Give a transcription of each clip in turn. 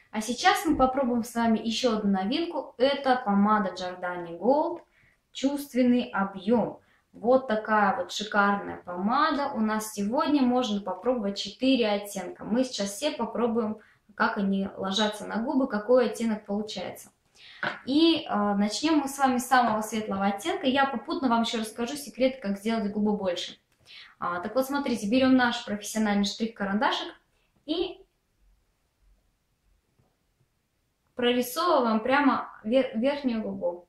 А сейчас мы попробуем с вами еще одну новинку. Это помада Giordani Gold «Чувственный объем». Вот такая вот шикарная помада. У нас сегодня можно попробовать 4 оттенка. Мы сейчас все попробуем, как они ложатся на губы, какой оттенок получается. И начнем мы с вами с самого светлого оттенка. Я попутно вам еще расскажу секрет, как сделать губы больше. Так вот, смотрите, берем наш профессиональный штрих-карандашик и прорисовываем прямо верхнюю губу.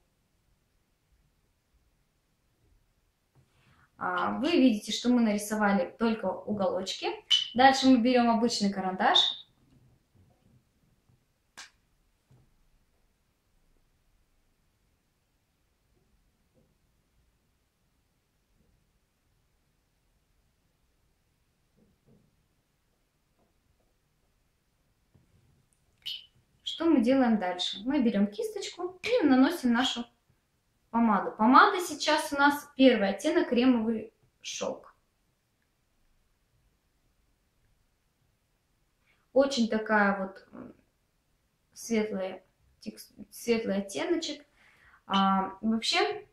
Вы видите, что мы нарисовали только уголочки. Дальше мы берем обычный карандаш. Что мы делаем дальше? Мы берем кисточку и наносим нашу помаду. Помада сейчас у нас первый оттенок кремовый шелк. Очень такая вот светлый оттеночек. Вообще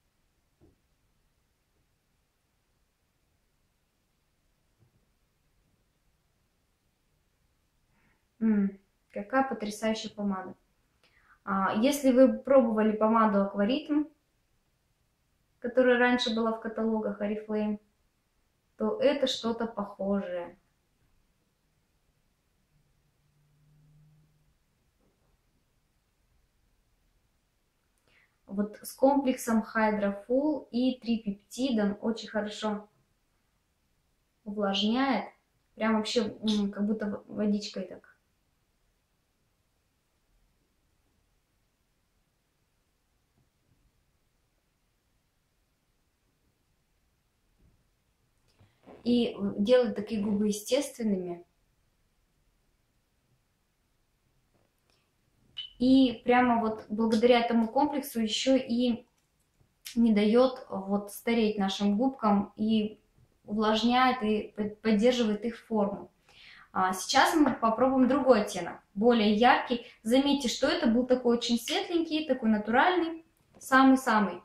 какая потрясающая помада. Если вы пробовали помаду Акваритм, которая раньше была в каталогах Oriflame, то это что-то похожее. Вот с комплексом Hydra Full и трипептидом очень хорошо увлажняет. Прям вообще как будто водичкой так. И делает такие губы естественными. И прямо вот благодаря этому комплексу еще и не дает вот стареть нашим губкам и увлажняет и поддерживает их форму. Сейчас мы попробуем другой оттенок, более яркий. Заметьте, что это был такой очень светленький, такой натуральный, самый-самый.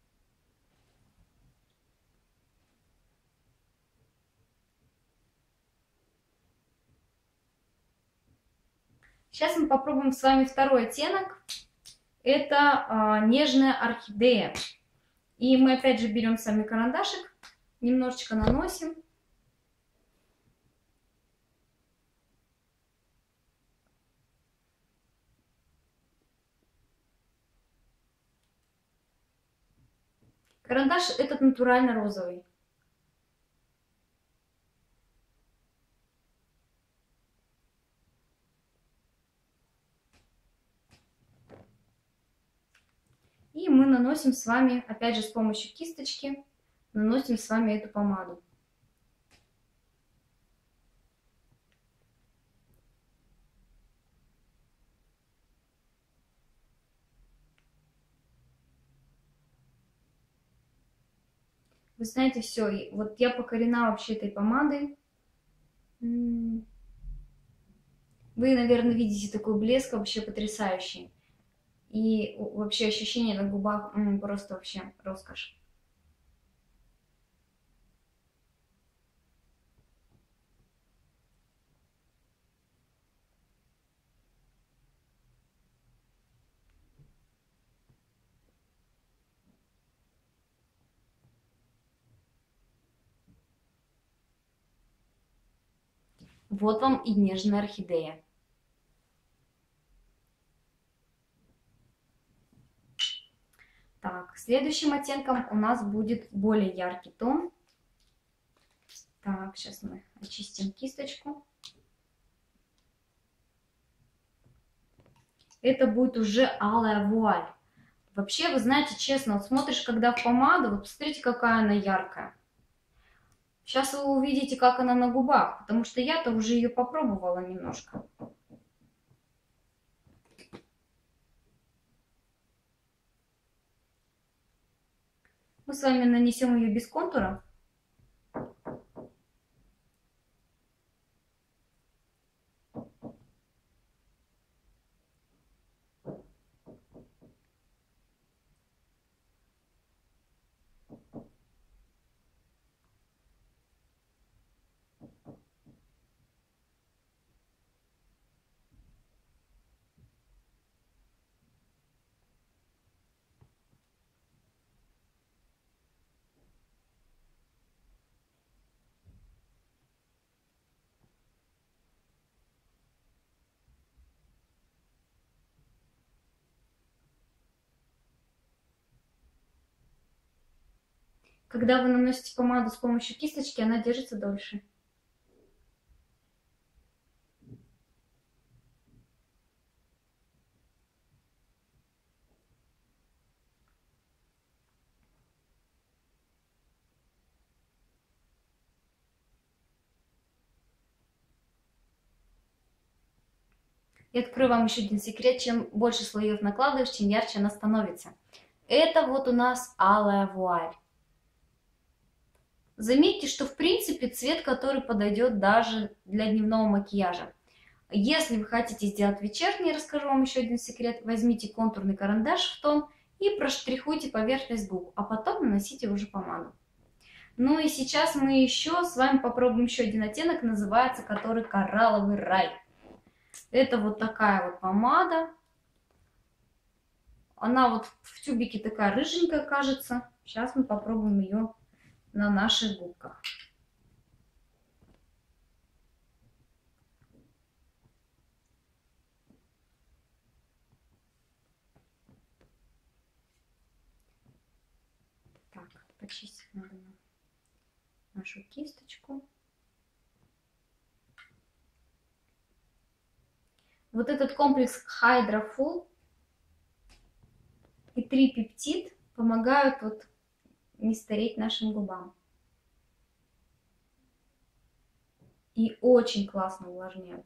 Сейчас мы попробуем с вами второй оттенок. Это нежная орхидея. И мы опять же берем с вами карандашик, немножечко наносим. Карандаш этот натурально розовый. И мы наносим с вами, опять же, с помощью кисточки, наносим с вами эту помаду. Вы знаете, все, вот я покорена вообще этой помадой. Вы, наверное, видите такой блеск вообще потрясающий. И вообще ощущение на губах просто вообще роскошь. Вот вам и нежная орхидея. Так, следующим оттенком у нас будет более яркий тон. Так, сейчас мы очистим кисточку. Это будет уже алая вуаль. Вообще, вы знаете, честно, вот смотришь, когда в помаду, вот посмотрите, какая она яркая. Сейчас вы увидите, как она на губах, потому что я-то уже ее попробовала немножко. Мы с вами нанесем ее без контура. Когда вы наносите помаду с помощью кисточки, она держится дольше. И открою вам еще один секрет. Чем больше слоев накладываешь, тем ярче она становится. Это вот у нас алая вуаль. Заметьте, что в принципе цвет, который подойдет даже для дневного макияжа. Если вы хотите сделать вечерний, расскажу вам еще один секрет. Возьмите контурный карандаш в тон и проштрихуйте поверхность губ, а потом наносите уже помаду. Ну и сейчас мы еще с вами попробуем еще один оттенок, называется который коралловый рай. Это вот такая вот помада. Она вот в тюбике такая рыженькая кажется. Сейчас мы попробуем ее на наших губках. Так, почистить надо нашу кисточку. Вот этот комплекс Hydra Full и 3 пептид помогают вот не стареть нашим губам. И очень классно увлажняют.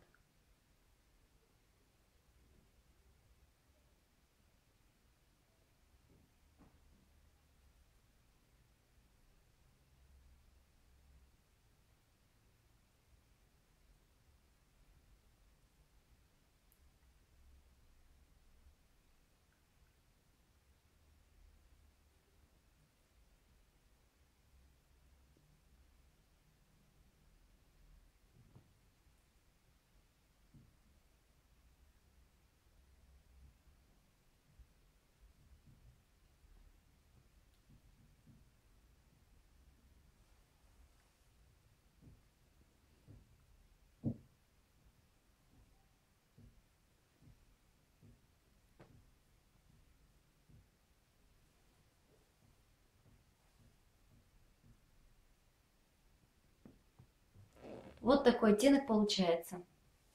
Вот такой оттенок получается.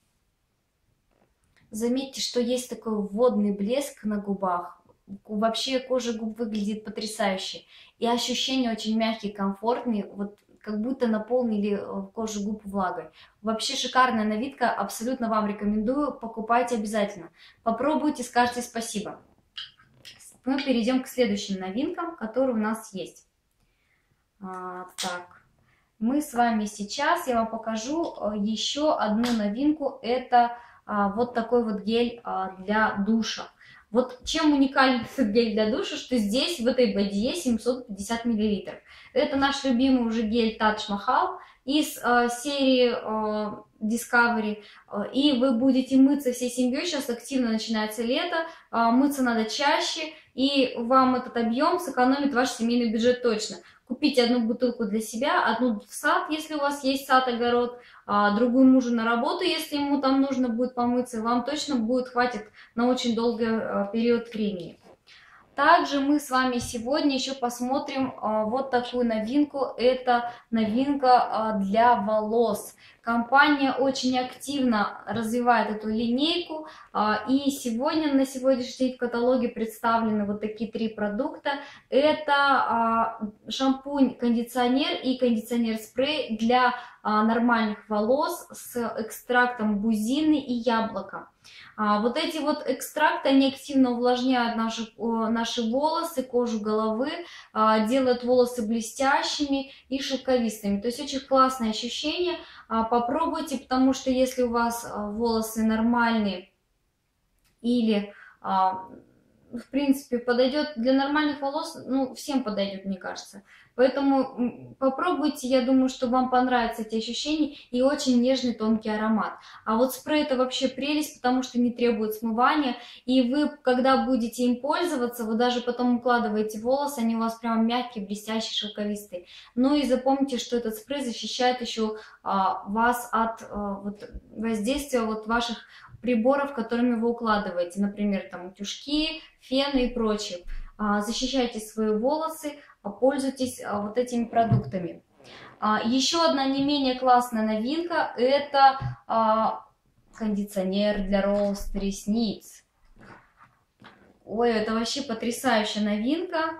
Заметьте, что есть такой водный блеск на губах. Вообще кожа губ выглядит потрясающе. И ощущения очень мягкие, комфортные, вот как будто наполнили кожу губ влагой. Вообще шикарная новинка, абсолютно вам рекомендую, покупайте обязательно. Попробуйте, скажите спасибо. Мы перейдем к следующим новинкам, которые у нас есть. Так, мы с вами сейчас, я вам покажу еще одну новинку, это вот такой вот гель для душа. Вот чем уникален этот гель для душа, что здесь в этой бадье 750 мл. Это наш любимый уже гель Taj Mahal из серии Discovery. И вы будете мыться всей семьей, сейчас активно начинается лето, мыться надо чаще, и вам этот объем сэкономит ваш семейный бюджет точно. Купите одну бутылку для себя, одну в сад, если у вас есть сад-огород, другую мужу на работу, если ему там нужно будет помыться, вам точно будет хватит на очень долгий период времени. Также мы с вами сегодня еще посмотрим вот такую новинку. Это новинка для волос. Компания очень активно развивает эту линейку. И сегодня, на сегодняшний день в каталоге представлены вот такие 3 продукта. Это шампунь-кондиционер и кондиционер-спрей для нормальных волос с экстрактом бузины и яблока. Вот эти вот экстракты, они активно увлажняют наши волосы, кожу головы, делают волосы блестящими и шелковистыми. То есть очень классное ощущение. Попробуйте, потому что если у вас волосы нормальные или, в принципе, подойдет для нормальных волос, ну, всем подойдет, мне кажется. Поэтому попробуйте, я думаю, что вам понравятся эти ощущения и очень нежный тонкий аромат. А вот спрей это вообще прелесть, потому что не требует смывания. И вы, когда будете им пользоваться, вы даже потом укладываете волосы, они у вас прям мягкие, блестящие, шелковистые. Ну и запомните, что этот спрей защищает еще вас от воздействия ваших приборов, которыми вы укладываете, например, там утюжки, фены и прочее. Защищайте свои волосы пользуйтесь вот этими продуктами. Еще одна не менее классная новинка – это кондиционер для роста ресниц. Ой, это вообще потрясающая новинка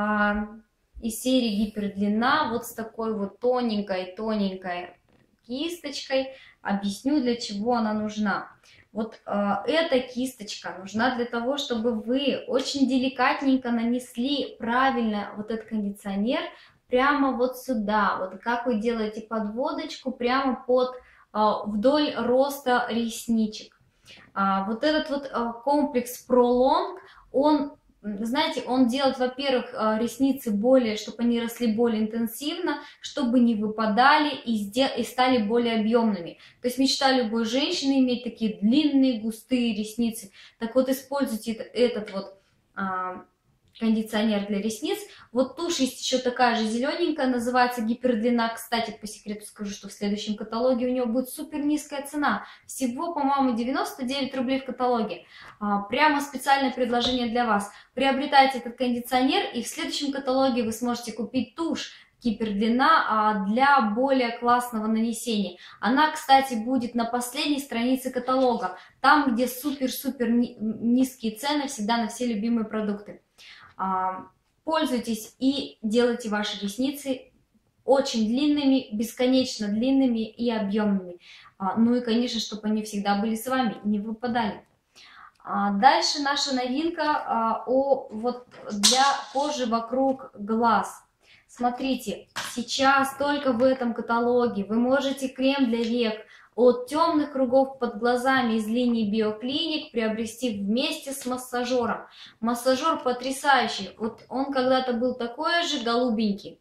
из серии гипердлина, вот с такой вот тоненькой кисточкой. Объясню, для чего она нужна. Вот эта кисточка нужна для того, чтобы вы очень деликатненько нанесли правильно вот этот кондиционер прямо вот сюда, вот как вы делаете подводочку, прямо вдоль роста ресничек. Вот этот вот комплекс ProLong, он, знаете, он делает, во-первых, ресницы более, чтобы они росли более интенсивно, чтобы не выпадали и стали более объемными. То есть мечта любой женщины иметь такие длинные, густые ресницы. Так вот, используйте этот вот кондиционер для ресниц. Вот тушь есть еще такая же зелененькая, называется гипердлина. Кстати, по секрету скажу, что в следующем каталоге у нее будет супер низкая цена. Всего, по-моему, 99 рублей в каталоге. Прямо специальное предложение для вас. Приобретайте этот кондиционер, и в следующем каталоге вы сможете купить тушь гипердлина для более классного нанесения. Она, кстати, будет на последней странице каталога, там, где супер-супер низкие цены всегда на все любимые продукты. Пользуйтесь и делайте ваши ресницы очень длинными, бесконечно длинными и объемными. Ну и, конечно, чтобы они всегда были с вами, не выпадали. Дальше наша новинка вот для кожи вокруг глаз. Смотрите, сейчас только в этом каталоге вы можете крем для век от темных кругов под глазами из линии BioClinic приобрести вместе с массажером. Массажер потрясающий. Вот он когда-то был такой же голубенький.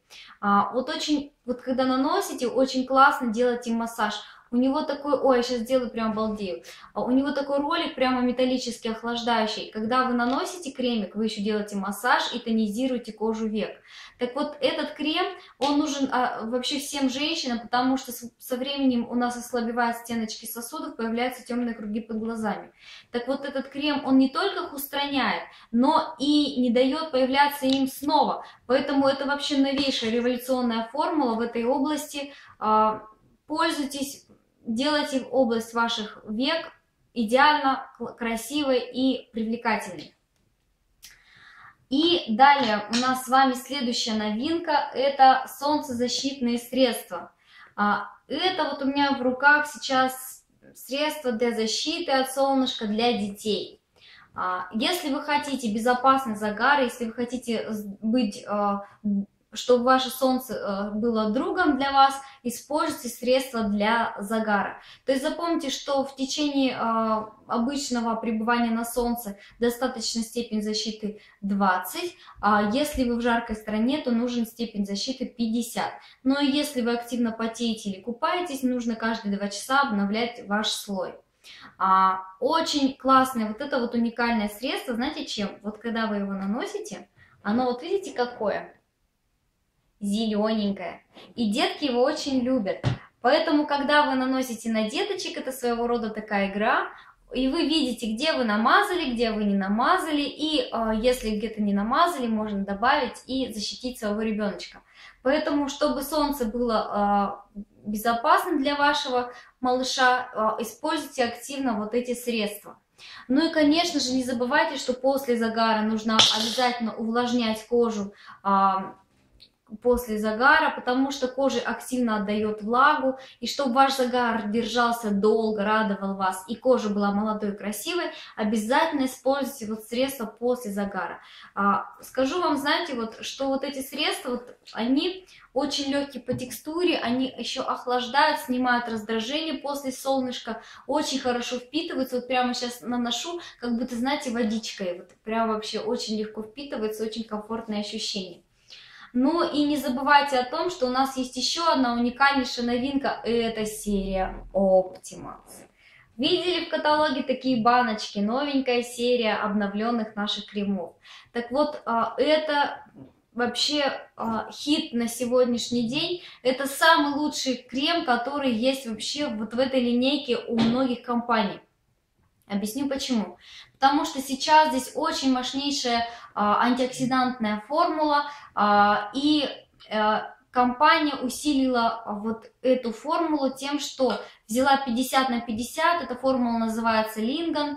Вот когда наносите, очень классно делать им массаж. У него такой, ой, я сейчас сделаю прям обалдею. У него такой ролик прямо металлически охлаждающий. Когда вы наносите кремик, вы еще делаете массаж и тонизируете кожу век. Так вот, этот крем, он нужен вообще всем женщинам, потому что со временем у нас ослабевают стеночки сосудов, появляются темные круги под глазами. Так вот, этот крем, он не только их устраняет, но и не дает появляться им снова. Поэтому это вообще новейшая революционная формула в этой области. Пользуйтесь. Делайте область ваших век идеально красивой и привлекательной. И далее у нас с вами следующая новинка – это солнцезащитные средства. Это вот у меня в руках сейчас средства для защиты от солнышка для детей. Если вы хотите безопасный загар, если вы хотите быть, чтобы ваше солнце было другом для вас, используйте средства для загара. То есть запомните, что в течение обычного пребывания на солнце достаточно степень защиты 20, а если вы в жаркой стране, то нужен степень защиты 50. Но если вы активно потеете или купаетесь, нужно каждые 2 часа обновлять ваш слой. Очень классное вот это вот уникальное средство, знаете чем? Вот когда вы его наносите, оно вот видите какое? Зелененькое. И детки его очень любят. Поэтому, когда вы наносите на деточек, это своего рода такая игра, и вы видите, где вы намазали, где вы не намазали, и если где-то не намазали, можно добавить и защитить своего ребеночка. Поэтому, чтобы солнце было безопасным для вашего малыша, используйте активно вот эти средства. Ну и, конечно же, не забывайте, что после загара нужно обязательно увлажнять кожу после загара, потому что кожа активно отдает влагу, и чтобы ваш загар держался долго, радовал вас, и кожа была молодой и красивой, обязательно используйте вот средства после загара. Скажу вам, знаете, вот, что вот эти средства, вот, они очень легкие по текстуре, они еще охлаждают, снимают раздражение после солнышка, очень хорошо впитываются, вот прямо сейчас наношу, как будто, знаете, водичкой, вот прям вообще очень легко впитывается, очень комфортное ощущение. Ну и не забывайте о том, что у нас есть еще одна уникальнейшая новинка, это серия Optimas. Видели в каталоге такие баночки, новенькая серия обновленных наших кремов. Так вот, это вообще хит на сегодняшний день. Это самый лучший крем, который есть вообще вот в этой линейке у многих компаний. Объясню почему. Потому что сейчас здесь очень мощнейшая антиоксидантная формула, и компания усилила вот эту формулу тем, что взяла 50 на 50, эта формула называется Линган,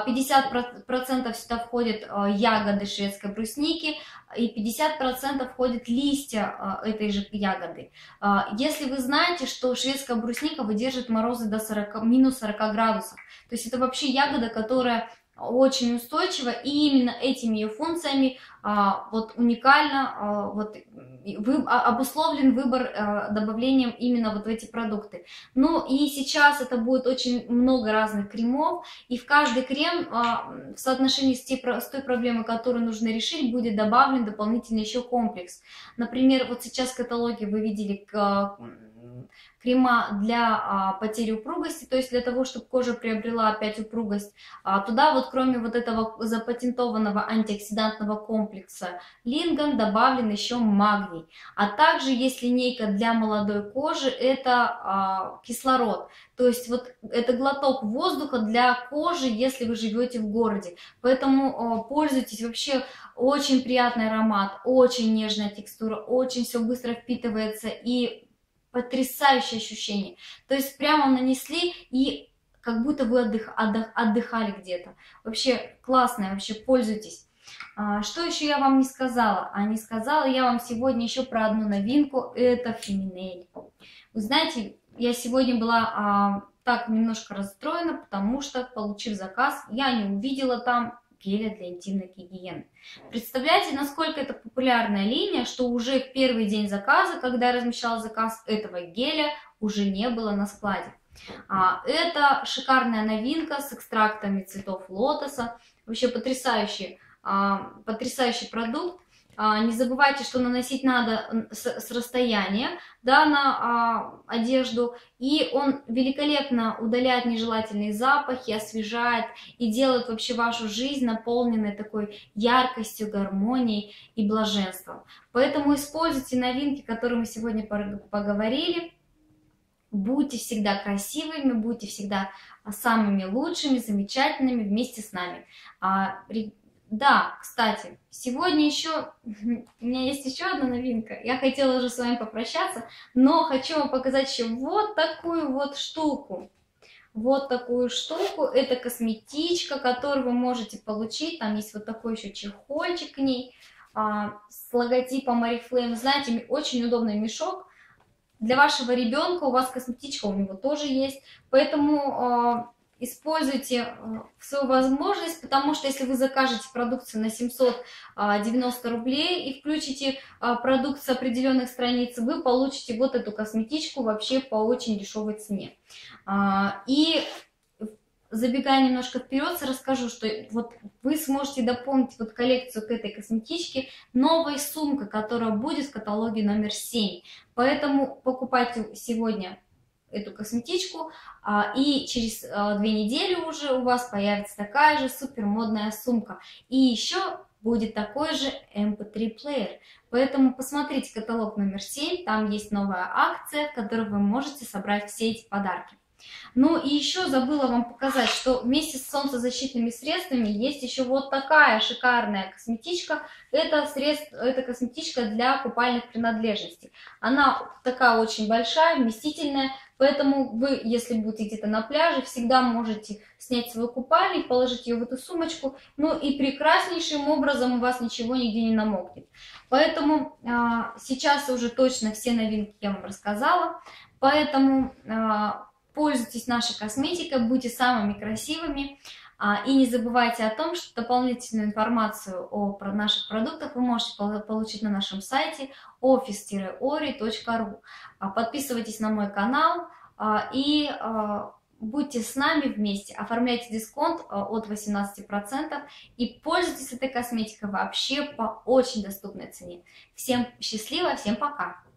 50% сюда входят ягоды шведской брусники, и 50% входят листья этой же ягоды. Если вы знаете, что шведская брусника выдержит морозы до минус 40 градусов, то есть это вообще ягода, которая очень устойчива, и именно этими ее функциями вот уникально обусловлен выбор добавлением именно вот в эти продукты. Ну и сейчас это будет очень много разных кремов, и в каждый крем в соотношении с той проблемой, которую нужно решить, будет добавлен дополнительный еще комплекс. Например, вот сейчас в каталоге вы видели крема для потери упругости, то есть для того, чтобы кожа приобрела опять упругость. Туда вот кроме вот этого запатентованного антиоксидантного комплекса Линган добавлен еще магний. А также есть линейка для молодой кожи, это кислород. То есть вот это глоток воздуха для кожи, если вы живете в городе. Поэтому пользуйтесь, вообще очень приятный аромат, очень нежная текстура, очень все быстро впитывается и потрясающее ощущение. То есть прямо нанесли и как будто вы отдыхали где-то. Вообще классное, вообще пользуйтесь. Что еще я вам не сказала? Не сказала я вам сегодня еще про одну новинку. Это Феминель. Вы знаете, я сегодня была так немножко расстроена, потому что, получив заказ, я не увидела там геля для интимной гигиены. Представляете, насколько это популярная линия, что уже в первый день заказа, когда я размещала заказ, этого геля уже не было на складе. Это шикарная новинка с экстрактами цветов лотоса. Вообще потрясающий продукт. Не забывайте, что наносить надо с расстояния, да, на одежду, и он великолепно удаляет нежелательные запахи, освежает и делает вообще вашу жизнь наполненной такой яркостью, гармонией и блаженством. Поэтому используйте новинки, которые мы сегодня поговорили. Будьте всегда красивыми, будьте всегда самыми лучшими, замечательными вместе с нами. Да, кстати, сегодня еще у меня есть еще одна новинка. Я хотела уже с вами попрощаться, но хочу вам показать еще вот такую вот штуку. Вот такую штуку. Это косметичка, которую вы можете получить. Там есть вот такой еще чехольчик к ней с логотипом Oriflame. Знаете, очень удобный мешок. Для вашего ребенка у вас косметичка у него тоже есть. Поэтому используйте свою возможность, потому что если вы закажете продукцию на 790 рублей и включите продукт с определенных страниц, вы получите вот эту косметичку вообще по очень дешевой цене. И забегая немножко вперед, расскажу, что вот вы сможете дополнить вот коллекцию к этой косметичке новой сумкой, которая будет в каталоге номер 7. Поэтому покупайте сегодня эту косметичку, и через 2 недели уже у вас появится такая же супер модная сумка. И еще будет такой же MP3 плеер. Поэтому посмотрите каталог номер 7, там есть новая акция, в которой вы можете собрать все эти подарки. Ну и еще забыла вам показать, что вместе с солнцезащитными средствами есть еще вот такая шикарная косметичка. Это косметичка для купальных принадлежностей. Она такая очень большая, вместительная, поэтому вы, если будете где-то на пляже, всегда можете снять свой купальник, положить ее в эту сумочку, ну и прекраснейшим образом у вас ничего нигде не намокнет. Поэтому сейчас уже точно все новинки я вам рассказала, поэтому пользуйтесь нашей косметикой, будьте самыми красивыми. И не забывайте о том, что дополнительную информацию о наших продуктах вы можете получить на нашем сайте office-ori.ru. Подписывайтесь на мой канал и будьте с нами вместе. Оформляйте дисконт от 18% и пользуйтесь этой косметикой вообще по очень доступной цене. Всем счастливо, всем пока!